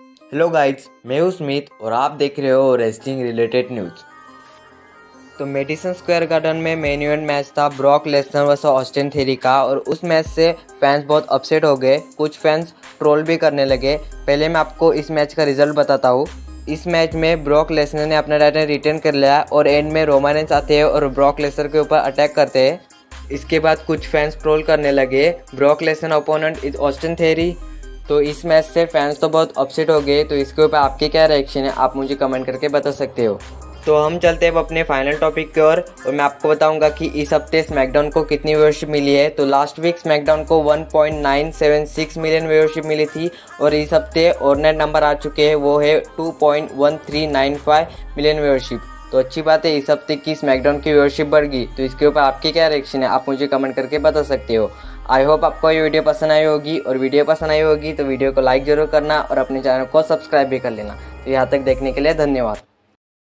Hello guys, मैं हूं Smith और आप देख रहे हो रेसलिंग रिलेटेड न्यूज़। तो मेडिसन स्क्वायर गार्डन में मेन इवेंट मैच था Brock Lesnar versus Austin Theory का, और उस मैच से फैंस बहुत अपसेट हो गए। कुछ फैंस ट्रोल भी करने लगे। पहले मैं आपको इस मैच का रिजल्ट बताता हूँ। इस मैच में ब्रॉक लेसनर ने अपना टाइटल रिटेन कर लिया और एंड में रोमन रेंस आते हैं और ब्रॉक लेसनर के ऊपर अटैक करते हैं। इसके बाद कुछ फैंस ट्रोल करने लगे, Brock Lesnar opponent is Austin Theory. तो इस मैच से फैंस तो बहुत अपसेट हो गए। तो इसके ऊपर आपके क्या रिएक्शन है, आप मुझे कमेंट करके बता सकते हो। तो हम चलते हैं अब अपने फाइनल टॉपिक की ओर, और मैं आपको बताऊंगा कि इस हफ्ते स्मैकडाउन को कितनी व्यूअरशिप मिली है। तो लास्ट वीक स्मैकडाउन को 1.976 मिलियन व्यूअरशिप मिली थी, और इस हफ्ते और नेट नंबर आ चुके हैं, वो है 2.1395 मिलियन व्यूअरशिप। तो अच्छी बात है, इस हफ्ते की स्मैकडाउन की व्यूअरशिप बढ़ गई। तो इसके ऊपर आपकी क्या रिएक्शन है, आप मुझे कमेंट करके बता सकते हो। आई होप आपको ये वीडियो पसंद आई होगी, और वीडियो पसंद आई होगी तो वीडियो को लाइक जरूर करना और अपने चैनल को सब्सक्राइब भी कर लेना। तो यहाँ तक देखने के लिए धन्यवाद।